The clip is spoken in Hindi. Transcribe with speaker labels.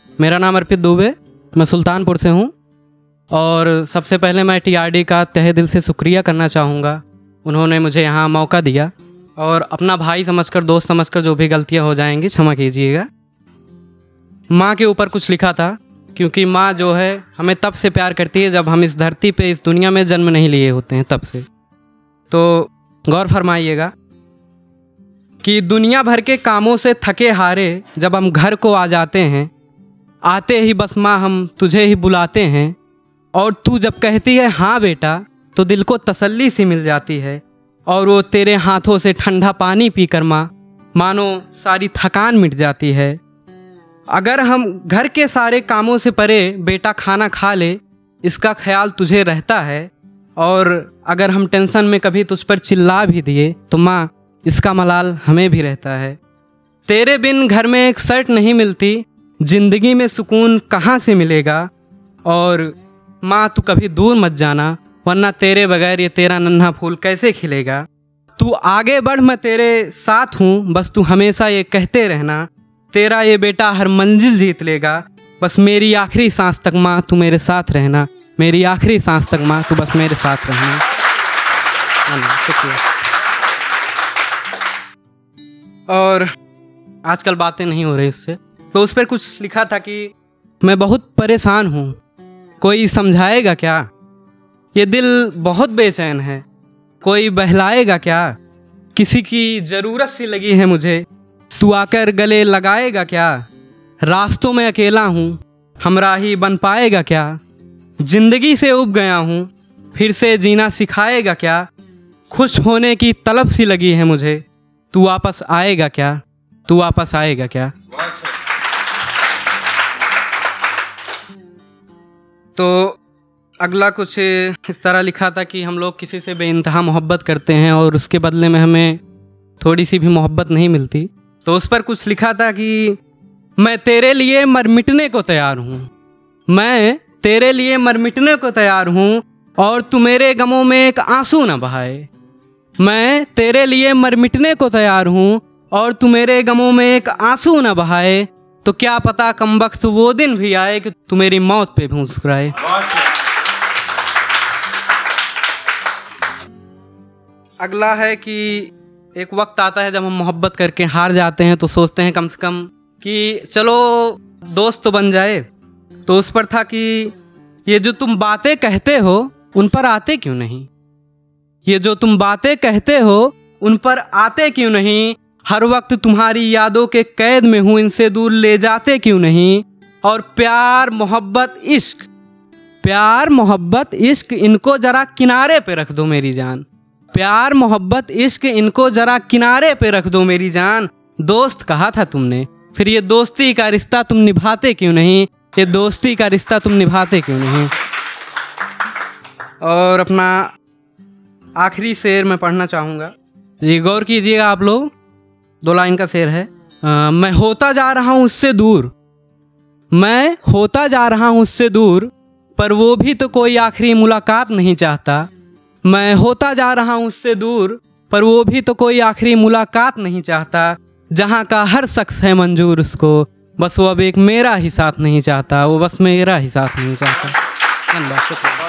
Speaker 1: मेरा नाम अर्पित दुबे, मैं सुल्तानपुर से हूँ। और सबसे पहले मैं टीआरडी का तहे दिल से शुक्रिया करना चाहूँगा। उन्होंने मुझे यहाँ मौका दिया और अपना भाई समझकर, दोस्त समझकर जो भी गलतियाँ हो जाएंगी क्षमा कीजिएगा। माँ के ऊपर कुछ लिखा था, क्योंकि माँ जो है हमें तब से प्यार करती है जब हम इस धरती पे, इस दुनिया में जन्म नहीं लिए होते हैं, तब से। तो गौर फरमाइएगा कि दुनिया भर के कामों से थके हारे जब हम घर को आ जाते हैं, आते ही बस माँ हम तुझे ही बुलाते हैं, और तू जब कहती है हाँ बेटा तो दिल को तसल्ली सी मिल जाती है। और वो तेरे हाथों से ठंडा पानी पीकर माँ मानो सारी थकान मिट जाती है। अगर हम घर के सारे कामों से परे बेटा खाना खा ले, इसका ख्याल तुझे रहता है। और अगर हम टेंशन में कभी तुझ पर चिल्ला भी दिए तो माँ इसका मलाल हमें भी रहता है। तेरे बिन घर में एक शर्ट नहीं मिलती, ज़िंदगी में सुकून कहाँ से मिलेगा। और माँ तू कभी दूर मत जाना, वरना तेरे बगैर ये तेरा नन्हा फूल कैसे खिलेगा। तू आगे बढ़, मैं तेरे साथ हूँ, बस तू हमेशा ये कहते रहना, तेरा ये बेटा हर मंजिल जीत लेगा। बस मेरी आखिरी सांस तक माँ तू मेरे साथ रहना, मेरी आखिरी सांस तक माँ तू बस मेरे साथ रहना। शुक्रिया। और आजकल बातें नहीं हो रही उससे, तो उस पर कुछ लिखा था कि मैं बहुत परेशान हूँ, कोई समझाएगा क्या। ये दिल बहुत बेचैन है, कोई बहलाएगा क्या। किसी की ज़रूरत सी लगी है मुझे, तू आकर गले लगाएगा क्या। रास्तों में अकेला हूँ, हमराही बन पाएगा क्या। ज़िंदगी से उब गया हूँ, फिर से जीना सिखाएगा क्या। खुश होने की तलब सी लगी है मुझे, तू वापस आएगा क्या, तू वापस आएगा क्या। तो अगला कुछ इस तरह लिखा था कि हम लोग किसी से बेइंतहा मोहब्बत करते हैं और उसके बदले में हमें थोड़ी सी भी मोहब्बत नहीं मिलती। तो उस पर कुछ लिखा था कि मैं तेरे लिए मर मिटने को तैयार हूँ, मैं तेरे लिए मर मिटने को तैयार हूँ, और तू मेरे गमों में एक आंसू न बहाए। मैं तेरे लिए मर मिटने को तैयार हूँ, और तू मेरे गमों में एक आंसू न बहाए। तो क्या पता कमबख्त वो दिन भी आए कि तू मेरी मौत पे भी मुस्कुराए। अगला है कि एक वक्त आता है जब हम मोहब्बत करके हार जाते हैं, तो सोचते हैं कम से कम कि चलो दोस्त तो बन जाए। तो उस पर था कि ये जो तुम बातें कहते हो उन पर आते क्यों नहीं, ये जो तुम बातें कहते हो उन पर आते क्यों नहीं। हर वक्त तुम्हारी यादों के कैद में हूँ, इनसे दूर ले जाते क्यों नहीं। और प्यार मोहब्बत इश्क, प्यार मोहब्बत इश्क, इनको ज़रा किनारे पे रख दो मेरी जान। प्यार मोहब्बत इश्क, इनको ज़रा किनारे पे रख दो मेरी जान। दोस्त कहा था तुमने, फिर ये दोस्ती का रिश्ता तुम निभाते क्यों नहीं, ये दोस्ती का रिश्ता तुम निभाते क्यों नहीं। और अपना आखिरी शेर मैं पढ़ना चाहूँगा जी, गौर कीजिएगा आप लोग। 2 लाइन का शेर है। मैं होता जा रहा हूँ उससे दूर, मैं होता जा रहा हूँ उससे दूर, पर वो भी तो कोई आखिरी मुलाकात नहीं चाहता। मैं होता जा रहा हूँ उससे दूर, पर वो भी तो कोई आखिरी मुलाकात नहीं चाहता। जहाँ का हर शख्स है मंजूर उसको, बस वो अब एक मेरा ही साथ नहीं चाहता, वो बस मेरा ही साथ नहीं चाहता। धन्यवाद, शुक्रिया।